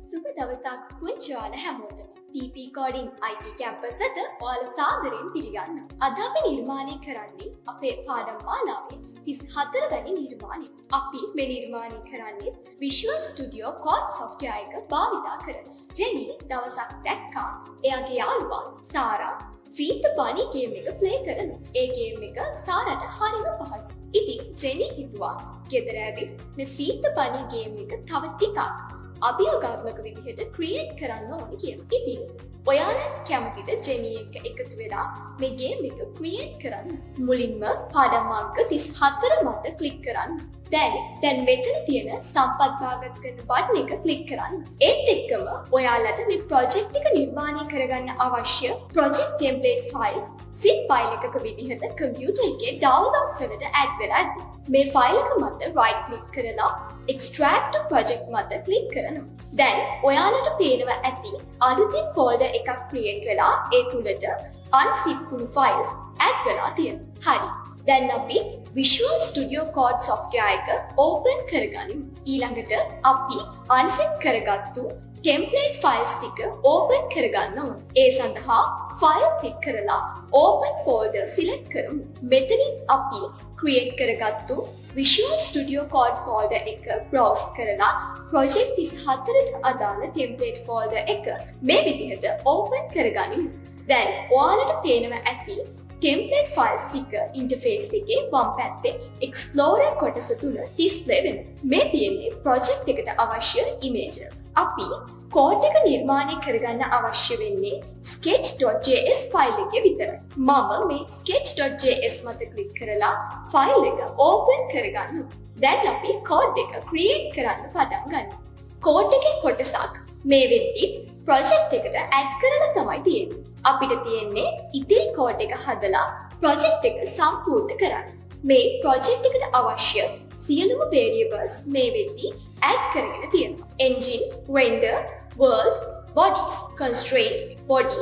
සුබ දවසක් පුංචි ඔයාලා හැමෝටම. TP Coding IT Campus වෙත ඔයාලා සාදරයෙන් පිළිගන්නවා. අද අපි නිර්මාණය කරන්නේ අපේ පාඩම් මාලාවේ 34 වැනි නිර්මාණය. අපි මේ නිර්මාණය කරන්නේ Visual Studio Code software එක භාවිතා කරලා. ජෙනි දවසක් දැක්කා එයාගේ යාළුවා සාරා Feed the Bunny game එක play කරනවා. ඒ game එක සාරාට හරිම පහසුයි. ඉතින් ජෙනි හිතුවා ගෙදර ඇවිත් මේ Feed the Bunny game එක තව ටිකක් අභියෝගාත්මක විදිහට ක්‍රියේට් කරන්න ඕනේ කියලා. ඉතින් ඔයාලත් කැමතිද ජෙනි එක්ක එකතු වෙලා මේ ගේම් එක ක්‍රියේට් කරන්න? මුලින්ම පාඩම් අංක 34 මත ක්ලික් කරන්න. දැන් මෙතන තියෙන සම්පත් භාගත කරන බටන් එක ක්ලික් කරන්න. ඒත් එක්කම ඔයාලට මේ ප්‍රොජෙක්ට් එක නිර්මාණය කරගන්න අවශ්‍ය project template files zip file එකක විදිහට කම්පියුටර් එකේ ඩවුන්ලෝඩ්ස් වලට ඇඩ් වෙලා ඇති. මේ ෆයිල් එක මත right click කරලා extract to project මත click කරනවා. දැන් ඔයාලට පේනවා ඇති අලුතින් folder එකක් create වෙලා ඒ තුලට unzip වුණු files add වෙලා තියෙනවා. හරි. දැන් අපි Visual Studio Code software එක open කරගනිමු. ඊළඟට අපි unzip කරගත්තු template files ටික open කරගන්න ඕන. ඒ සඳහා file click කරලා open folder select කරමු. මෙතනින් අපි create කරගත්තු Visual Studio Code folder එක browse කරලා project 34ට අදාළ template folder එක මේ විදිහට open කරගනිමු. දැන් ඔයාලට පේනවා ඇති template files ටික interface එකේ වම් පැත්තේ explorer කොටස තුල display වෙනවා. මේ තියෙන්නේ project එකට අවශ්‍ය images. අපි code එක නිර්මාණය කරගන්න අවශ්‍ය වෙන්නේ sketch.js file එකේ විතරයි. මම මේ sketch.js මත click කරලා file එක open කරගන්නවා. දැන් අපි code එක create කරන්න පටන් ගන්නවා. code එකේ කොටසක් මේ වෙද්දි project එකට add කරලා තමයි තියෙන්නේ. අපිට තියෙන්නේ ඉතිරි code එක හදලා project එක සම්පූර්ණ කරන්න. මේ project එකට අවශ්‍ය සියලුම variables මේ වෙද්දි add කරගෙන තියෙනවා. engine, render, world, bodies, constraint, body,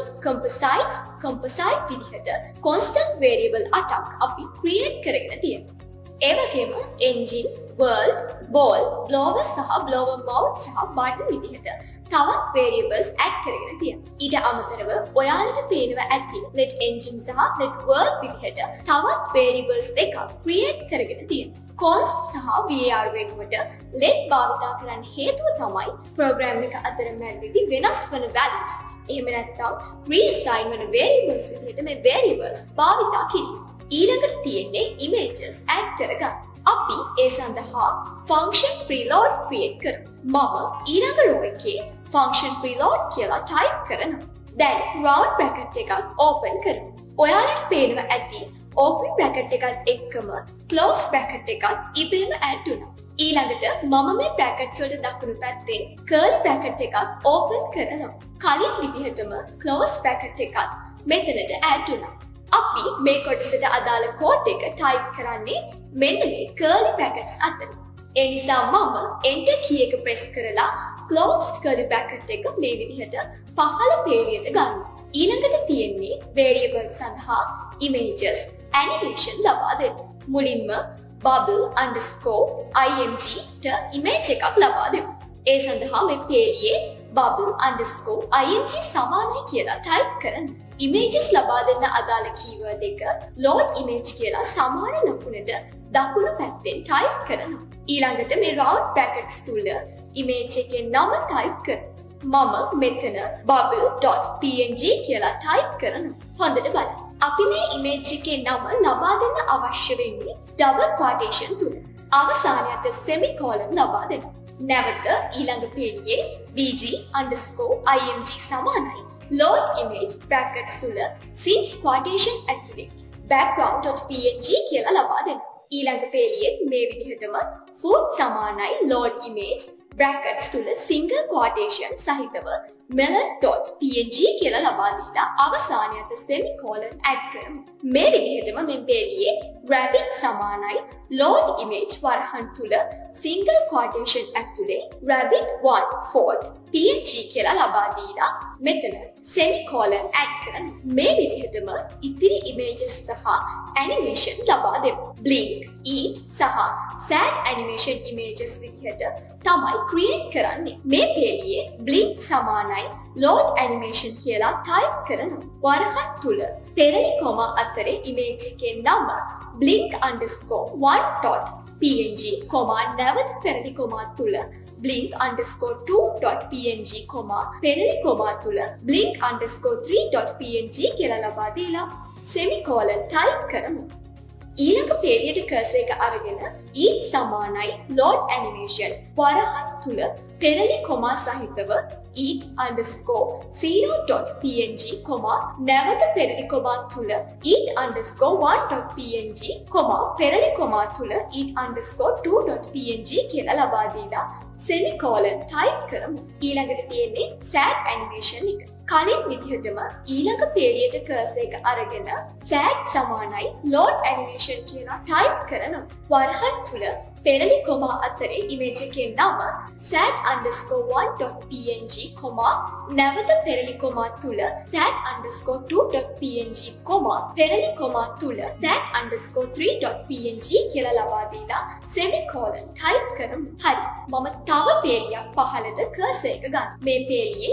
composite විදිහට constant variable 8ක් අපි create කරගෙන තියෙනවා. ඒ වගේම engine, world, ball, blower සහ blower mouth සහ button විදිහට තවත් variables add කරගෙන තියෙනවා. ඊට අමතරව ඔයාලට පේනවා ඇති let engine සහ let world විදිහට තවත් variables දෙකක් create කරගෙන තියෙනවා. const සහ var වෙනුවට let භාවිතා කරන්න හේතුව තමයි program එක අතර මැදදී වෙනස් වන values. එහෙම නැත්නම් reassign වන variables විදිහට මේ variables භාවිතා කිරීම. ඊළඟට තියෙන්නේ images add කරගන්න. අපි ඒ සඳහා function preload create කරමු. මම ඊළඟ row එකේ function preload කියලා type කරනවා. දැන් round bracket එකක් open කරමු. ඔයාලට පේනවා ඇති open bracket එකත් එක්කම close bracket එකක් ඉබේම add වුණා. ඊළඟට මම මේ brackets වලට දකුණු පැත්තේ curly bracket එකක් open කරනවා. කලින් විදිහටම close bracket එකක් මෙතනට add වුණා. අපි මේ කොටසට අදාළ code එක type කරන්නේ මෙන්න මේ curly brackets අතර. ඒ නිසා මම enter key එක press කරලා closed curly bracket එක මේ විදිහට පහළ පේලියට ගන්නවා. ඊළඟට තියෙන්නේ variable සඳහා images animation ලබා දෙන්න. මුලින්ම bubble_img ට image එකක් ලබා දෙමු. ඒ සඳහා මේ පේලියේ bubble_img සමානයි කියලා type කරන්න. images ලබා දෙන්න අදාළ keyword එක load image කියලා සමාන ලකුණට දකුණු පැත්තෙන් type කරනවා. ඊළඟට මේ round brackets තුල image එකේ නම type කරනවා. මම මෙතන bubble.png කියලා type කරනවා. හොඳට බලන්න. අපි මේ image එකේ නම ලබා දෙන්න අවශ්‍ය වෙන්නේ double quotation තුල. අවසානයට semicolon ලබා දෙන්න. නැවත ඊළඟ පේලියේ bg_img සමානයි load image brackets තුල since quotation ඇතුලේ background.png කියලා ලබා දෙන්න. ඊළඟ පේලියේ මේ විදිහටම food සමානයි load image brackets තුල single quotation සහිතව melon.png කියලා ලබා දීලා අවසානයට semicolon add කරමු. මේ විදිහටම මේ පේලියේ rabbit සමානයි load image වරහන් තුල single quotation ඇතුලේ rabbit1 fold png කියලා ලබා දීලා මෙතන semicolon add කරමු. මේ විදිහටම ඉතිරි images සහ animation ලබා දෙමු. blink, eat සහ sad animation images විදිහට තමයි ක්‍රියේට් කරන්නේ. මේ පේලියේ blink සමානයි load animation කියලා ටයිප් කරනවා. වරහන් තුල පෙරලි කොමා අතරේ ඉමේජ් එකේ නම blink_1.png නැවත පෙරලි කොමා තුල blink_2.png පෙරලි කොමා තුල blink_3.png කියලා ලබා දීලා semicolon ටයිප් කරමු. ඊළඟ පේලියට කර්සර් එක අරගෙන ඊට සමානයි load animation වරහන් තුල පෙරලි කොමා සහිතව eat_0.png නැවත පෙරලි කොමා තුල eat_1.png පෙරලි කොමා තුල eat_2.png කියලා ලබා දීලා semicolon ටයිප් කරමු. ඊළඟට තියෙන්නේ sad animation එක. කලින් විදිහටම ඊළඟ පේලියට කර්සර් එක අරගෙන sad සමානයි load animation කියලා ටයිප් කරනවා. වරහන් තුල පෙරලි කොමා අතරේ ඉමේජ් එකේ නම sad_1.png නැවත පෙරලි කොමා තුල sad_2.png පෙරලි කොමා තුල sad_3.png කියලා ලබා දීලා semicolon ටයිප් කරමු. හරි. මම තව පේලියක් පහළට කර්සර් එක ගන්න. මේ පේලියේ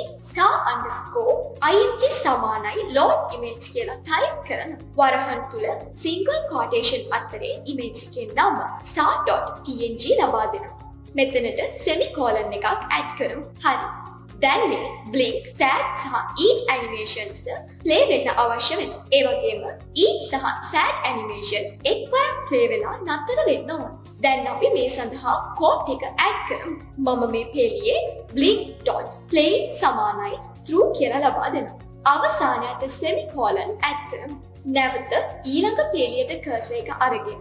*_ing සමානයි load image කියලා ටයිප් කරනවා. වරහන් තුල single quotation අතරේ ඉමේජ් එකේ නම star.png ලබා දෙනවා. මෙතනට semicolon එකක් ඇඩ් කරමු. හරි. දැන් මේ blink, sad සහ eat animations play වෙන්න අවශ්‍ය වෙනවා. ඒ වගේම eat සහ sad animation එක්වරක් play වෙලා නතර වෙන්න ඕන. දැන් අපි මේ සඳහා code එක ඇඩ් කරමු. මම මේ පේලියේ blink.play සමානයි true කියලා ලබා දෙනවා. අවසානයට semicolon ඇඩ් කරමු. නැවත ඊළඟ පේලියට කර්සර් එක අරගෙන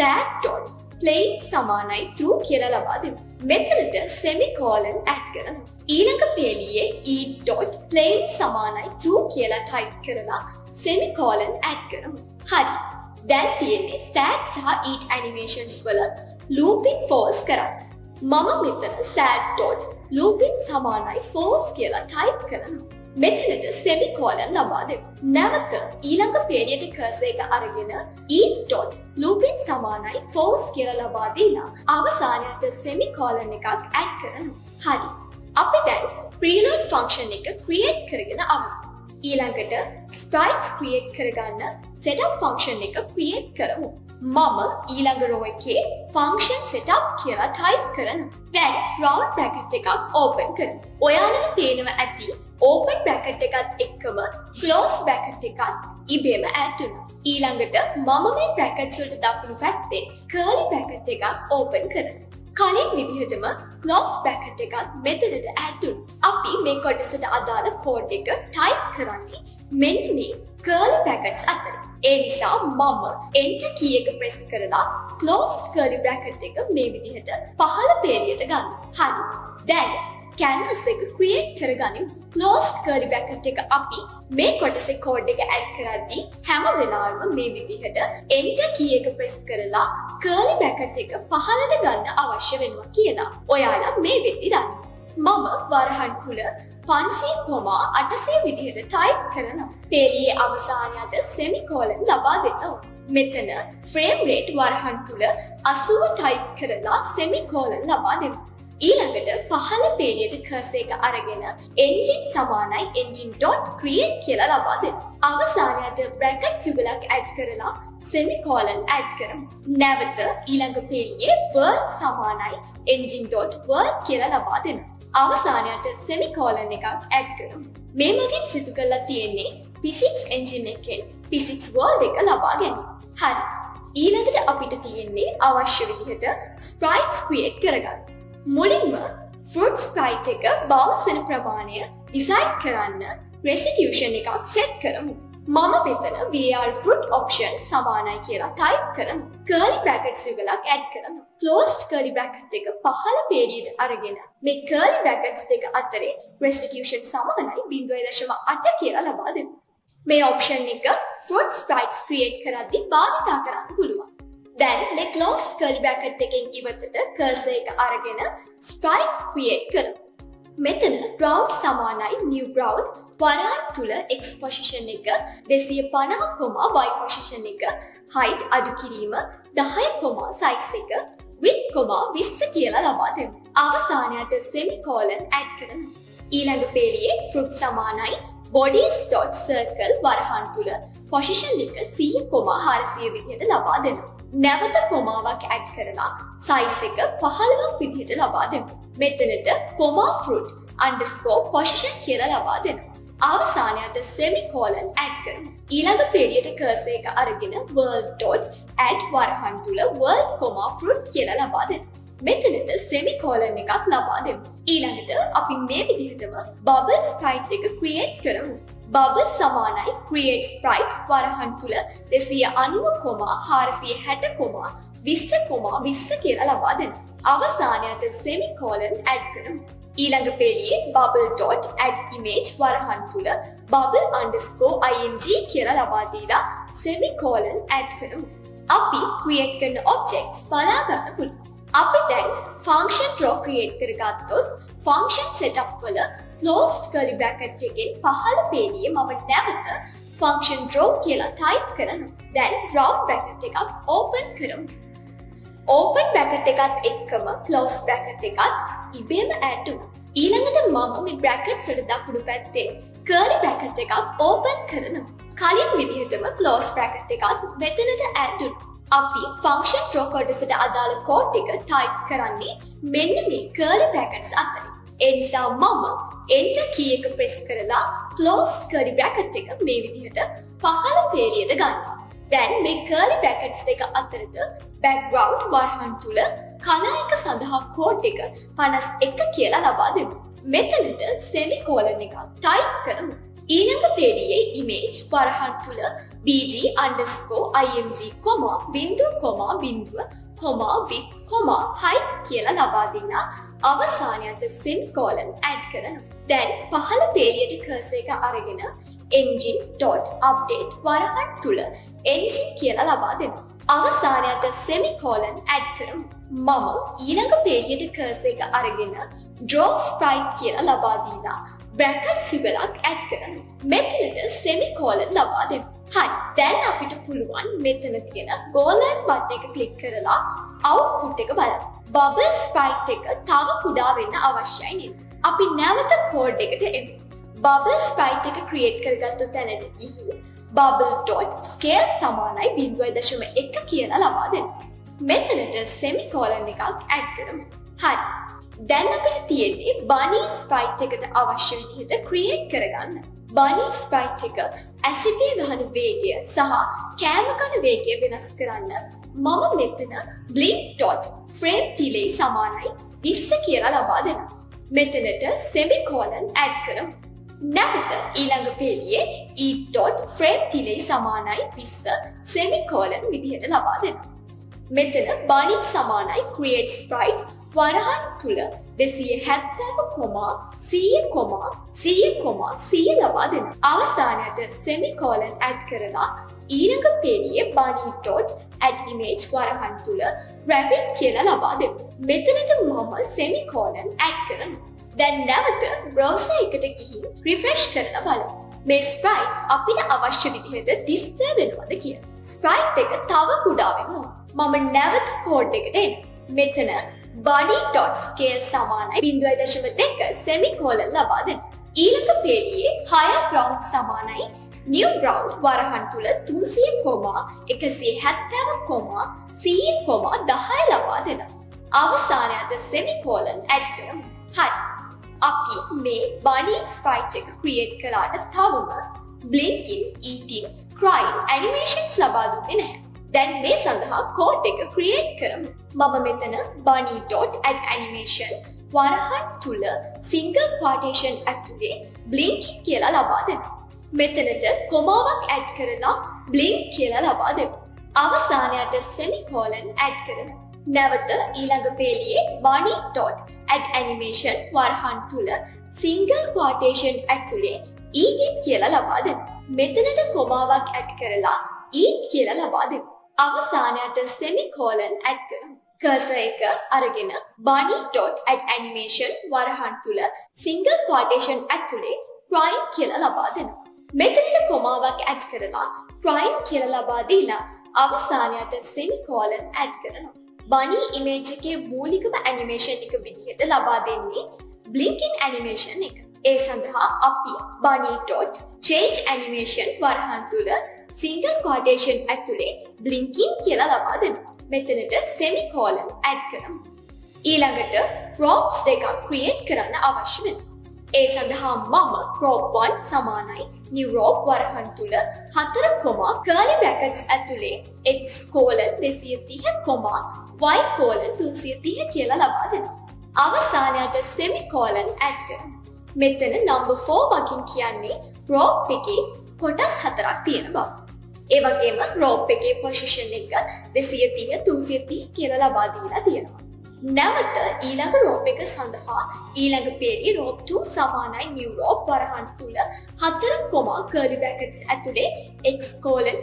sad.play සමානයි true කියලා ලබා දෙමු. මෙතනට semicolon ඇඩ් කරමු. ඊළඟ පේලියේ eat.play සමානයි true කියලා ටයිප් කරලා semicolon ඇඩ් කරමු. හරි. දැන් තියෙන්නේ sad සහ eat animations වල looping false කරන්න. මම මෙතන sad.looping සමානයි false කියලා ටයිප් කරනවා. මෙතනට semicolon ලබා දෙමු. නැවත ඊළඟ පේලියට කර්සර් එක අරගෙන eat.looping සමානයි false කියලා ලබා දීලා අවසානයට semicolon එකක් ඇඩ් කරනවා. හරි. අපි දැන් preload function එක create කරගෙන අවසන්. ඊළඟට sprites create කරගන්න setup function එක create කරමු. මම ඊළඟ row එකේ function setup කියලා type කරනවා. දැන් round bracket එකක් open කරමු. ඔයාලට පේනවා ඇති open bracket එකත් එක්කම close bracket එකත් ඉබේම add වෙනවා. ඊළඟට මම මේ brackets වලට දකුණු පැත්තේ curly bracket එකක් open කරනවා. කලින් විදිහටම close bracket එකත් මෙතනට add වුණා. අපි මේ කොටසට අදාළ code එක type කරන්නේ මෙන්න මේ curly brackets අතර. ඒ නිසා මම enter key එක press කරලා closed curly bracket එක මේ විදිහට පහළ පේලියට ගන්නවා. හරි. දැන් canvas එක create කරගනිමු. closed curly bracket එක අපි මේ කොටසේ code එක add කරද්දී හැම වෙලාවෙම මේ විදිහට enter key එක press කරලා curly bracket එක පහළට ගන්න අවශ්‍ය වෙනවා කියලා ඔයාලා මේ වෙද්දි දන්න. මම වරහන් තුල 500,800 විදිහට type කරනවා. පේලියේ අවසානයට semicolon ලබා දෙන්න ඕන. මෙතන frame rate වරහන් තුල 80 type කරලා semicolon ලබා දෙමු. ඊළඟට පහළ පේලියට කර්සර් එක අරගෙන engine සමානයි engine.create කියලා ලබා දෙන්න. අවසානයට bracket යුගලක් add කරලා semicolon add කරමු. නැවත ඊළඟ පේලියේ world සමානයි engine.world කියලා ලබා දෙන්න. අවසානයට semicolon එකක් add කරමු. මේ මගින් සිදු කරලා තියෙන්නේ physics engine එකෙන් physics world එක ලබා ගැනීම. හරි. ඊළඟට අපිට තියෙන්නේ අවශ්‍ය විදිහට sprites create කරගන්න. මුලින්ම fruit sprite එක bounce වෙන ප්‍රමාණය decide කරන්න restitution එකක් set කරමු. මම මෙතන var fruit option සමානයි කියලා type කරමු. curly brackets යුගලක් add කරමු. closed curly bracket එක පහළ පේලියට අරගෙන මේ curly brackets දෙක අතරේ restitution සමානයි 0.8 කියලා ලබා දෙමු. මේ option එක fruit sprites create කරද්දී භාවිතා කරන්න පුළුවන්. දැන් මේ closed curly bracket එකෙන් ඉවතට cursor එක අරගෙන sprites create කරමු. මෙතන ground සමානයි new ground වරහන් තුල x position එක 250, y position එක height අඩු කිරීම 10, size එක width, 20 කියලා ලබා දෙමු. අවසානයට semicolon add කරමු. ඊළඟ පේලියේ fruit සමානයි bodies.circle වරහන් තුල position එක 100,400 විදිහට ලබා දෙනවා. නැවත කොමාවක් ඇඩ් කරලා size එක 15ක් විදිහට ලබා දෙමු. මෙතනට fruit underscore position කියලා ලබා දෙනවා. අවසානයට semicolon add කරමු. ඊළඟ පේලියට cursor එක අරගෙන world.add වරහන් තුල world, fruit කියලා ලබා දෙනවා. මෙතනට semicolon එකක් ලබා දෙමු. ඊළඟට අපි මේ විදිහටම bubble sprite එක create කරමු. bubble සමානයි create sprite වරහන් තුල 290,460,20,20 කියලා ලබා දෙනවා. අවසානයට semicolon add කරමු. ඊළඟ පේලියේ bubble.add image වරහන් තුල bubble_img කියලා ලබා දීලා semicolon add කරමු. අපි create කරන objects බලා ගන්න පුළුවන්. අපි දැන් function draw create කරගත්තොත් function setup වල closed curly bracket එකෙන් පහළ පේලියේ මම නැවත function draw කියලා type කරනවා. දැන් round bracket එකක් open කරමු. open bracket එකත් එක්කම close bracket එකත් ඉබේම add වුණා. ඊළඟට මම මේ brackets වල දකුණු පැත්තේ curly bracket එකක් open කරනවා. කලින් විදිහටම close bracket එකත් මෙතනට add වුණා. අපි function draw කොටසට අදාළ code එක type කරන්නේ මෙන්න මේ curly brackets අතරින්. ඒ නිසා මම enter key එක press කරලා closed curly bracket එක මේ විදිහට පහළ පේලියට ගන්නවා. දැන් මේ curly brackets දෙක අතරට background වරහන් තුල color එක සඳහා code එක 51 කියලා ලබා දෙමු. මෙතනට semicolon එකක් type කරමු. ඊළඟ පේලියේ image වරහන් තුල bg_img, width, height කියලා ලබා දීලා අවසානයට semicolon add කරනවා. දැන් පහළ පේලියට cursor එක අරගෙන engine.update වරහන් තුල engine කියලා ලබා දෙමු. අවසානයට semicolon add කරමු. මම ඊළඟ පේලියට cursor එක අරගෙන draw sprite කියලා ලබා දීලා brackets යුගලක් add කරනවා. මෙතනට semicolon ලබා දෙමු. හරි. දැන් අපිට පුළුවන් මෙතන තියෙන goal line button එක click කරලා output එක බලන්න. bubble sprite එක තව කුඩා වෙන්න අවශ්‍යයි නේද? අපි නැවත code එකට එමු. bubble sprite එක create කරගත්තු තැනට ගිහින් bubble.scale සමානයි 0.1 කියලා ලබා දෙමු. මෙතනට semicolon එකක් add කරමු. හරි. දැන් අපිට තියෙන්නේ bunny sprite එකට අවශ්‍ය විදිහට create කරගන්න. bunny sprite එක ඇසිඩේ ගහන වේගය සහ කෑම කන වේගය වෙනස් කරන්න මම මෙතන blink.frame delay සමානයි 20 කියලා ලබා දෙනවා. මෙතනට semicolon add කරමු. නැවත ඊළඟ පේලියේ eat.frame delay සමානයි 20 semicolon විදිහට ලබා දෙනවා. මෙතන bunny සමානයි create sprite වරහන් තුල 270,100,100 ලබා දෙනවා. අවසානයට semicolon add කරලා ඊළඟ පේලියේ bunny.add image වරහන් තුල rabbit කියලා ලබා දෙමු. මෙතනට මම semicolon add කරනවා. දැන් නැවත browser එකට ගිහින් refresh කරලා බලමු. මේ sprite අපිට අවශ්‍ය විදිහට display වෙනවද කියලා. sprite එක තව කුඩා වෙන්න ඕන. මම නැවත code එකට එනවා. මෙතන bunny.scale සමානයි 0.2 semicolon ලබා දෙන්න. ඊළඟ පේලියේ higher ground සමානයි new ground වරහන් තුල 300,170,100,10 ලබා දෙන්න. අවසානයට semicolon add කරමු. හරි. අපි මේ bunny sprite එක create කළාට තවම blinking, eating, crying animations ලබා දුන්නේ නැහැ. දැන් මේ සඳහා code එක create කරමු. මම මෙතන bunny.add animation වරහන් තුල single quotation ඇතුලේ blinking කියලා ලබා දෙනවා. මෙතනට කොමාවක් add කරලා blink කියලා ලබා දෙමු. අවසානයට semicolon add කරමු. නැවත ඊළඟ පේලියේ bunny.add animation වරහන් තුල single quotation ඇතුලේ eating කියලා ලබා දෙමු. මෙතනට කොමාවක් add කරලා eat කියලා ලබා දෙමු. අවසානයට semicolon add කරමු. cursor එක අරගෙන bunny.add animation වරහන් තුල single quotation ඇතුලේ crying කියලා ලබා දෙනවා. මෙතනට කොමාවක් add කරලා crying කියලා ලබා දීලා අවසානයට semicolon add කරනවා. bunny image එකේ මූලිකම ඇනිමේෂන් එක විදිහට ලබා දෙන්නේ blinking animation එක. ඒ සඳහා අපි bunny.change animation වරහන් තුල single quotation ඇතුලේ blinking කියලා ලබා දෙනවා. මෙතනට semicolon add කරමු. ඊළඟට props දෙකක් create කරන්න අවශ්‍ය වෙනවා. ඒ සඳහා මම prop 1 සමානයි new prop වරහන් තුල 4 කොමා curly brackets ඇතුලේ x:230, y: 330 කියලා ලබා දෙනවා. අවසානයට semicolon add කරමු. මෙතන number 4 මකින් කියන්නේ prop එකේ කොටස් 4ක් තියෙන බව. ඒ වගේම prop එකේ position එක 230 330 කියලා ලබා දීලා තියෙනවා. නැවත ඊළඟ රෝප් එක සඳහා ඊළඟ පේළිය රෝප් 2 සමානයි new රෝප් වරහන් තුල 4 කොමා curly brackets ඇතුලේ x:50,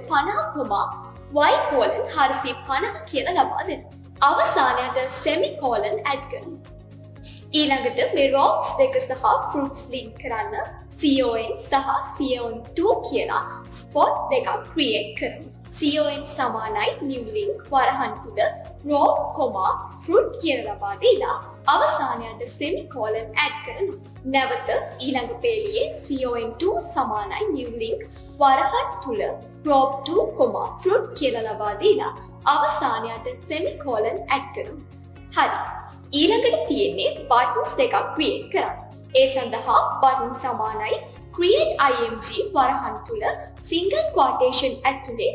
y: 450 කියලා ලබා දෙනවා. අවසානයට semicolon add කරමු. ඊළඟට මේ රෝප්ස් දෙක සහ fruits link කරන්න con සහ con2 කියලා spot දෙකක් create කරමු. con සමානයි new link වරහන් තුල row, fruit කියලා ලබා දීලා අවසානයට semicolon add කරනවා. නැවත ඊළඟ පේළියේ con2 සමානයි new link වරහන් තුල row 2, fruit කියලා ලබා දීලා අවසානයට semicolon add කරමු. හරි. ඊළඟට තියෙන්නේ buttons දෙකක් create කරන්න. ඒ සඳහා button සමානයි create img වරහන් තුල single quotation ඇතුලේ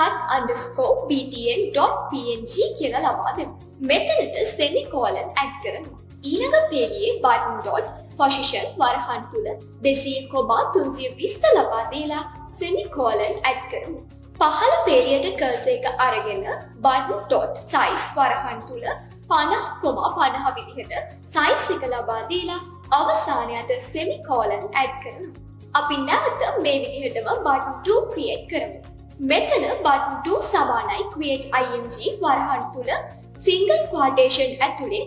cut_btn.png කියලා ලබා දෙමු. මෙතනට semicolon add කරමු. ඊළඟ පේළියේ button.position වරහන් තුල 200,320 ලබා දීලා semicolon add කරමු. පහළ පේළියට cursor එක අරගෙන button.size වරහන් තුල 50,50 විදිහට size එක ලබා දීලා අවසානයට semicolon add කරමු. අපි නැවත මේ විදිහටම button 2 create කරමු. මෙතන button 2 සමානයි create img වරහන් තුල single quotation ඇතුලේ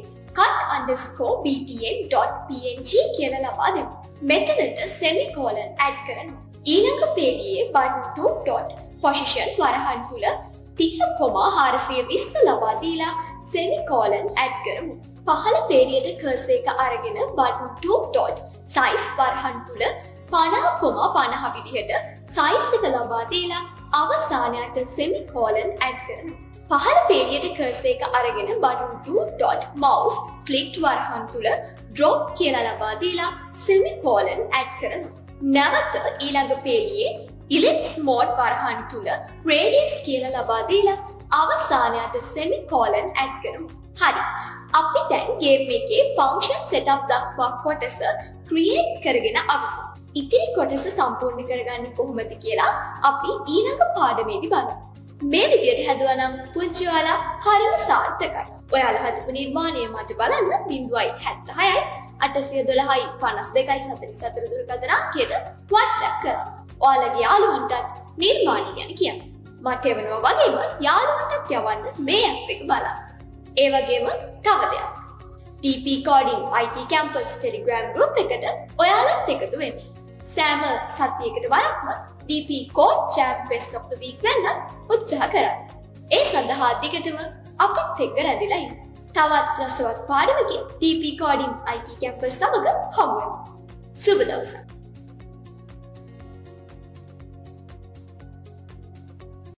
cut_btn.png කියලා ලබා දෙමු. මෙතනට semicolon add කරනවා. ඊළඟ පේළියේ button 2.position වරහන් තුල 30,420 ලබා දීලා semicolon add කරමු. පහළ පේළියට cursor එක අරගෙන button 2.size වරහන් තුල 50,50 විදිහට size එක ලබා දීලා අවසානයට semicolon add කරනවා. පහළ පේළියට cursor එක අරගෙන button 2.mouse clicked වරහන් තුල drop කියලා ලබා දීලා semicolon add කරනවා. නැවත ඊළඟ පේළියේ ellipse mode වරහන් තුල radius කියලා ලබා දීලා අවසානයට semicolon add කරමු. හරි. අපි දැන් game එකේ function setup දක්වා කොටස create කරගෙන අවසන්. ඉතිරි කොටස සම්පූර්ණ කරගන්නේ කොහොමද කියලා අපි ඊළඟ පාඩමේදී බලමු. මේ විදියට හැදුවා නම් පුංචි ඔයාලා හරිම සාර්ථකයි. ඔයාලා හදපු නිර්මාණය මට බලන්න 0.76යි 812යි 52යි 44 දුරකථන අංකයට WhatsApp කරන්න. ඔයාලගේ යාළුවන්ටත් නිර්මාණය ගැන කියන්න. මට එවනවා වගේම යාළුවන්ටත් යවන්න මේ ඇප් එක බලන්න. ඒ වගේම තව දෙයක්. TP Coding IT Campus Telegram group එකට ඔයාලත් එකතු වෙන්න. සෑම සතියකට වරක්ම TP Code Champ Best of the Week වෙන්න උත්සාහ කරන්න. ඒ සඳහා දිගටම අපිත් එක්ක රැඳිලා ඉන්න. තවත් රසවත් පාඩමකින් TP Coding IT Campus සමග හමු වෙමු. සුබ දවසක්.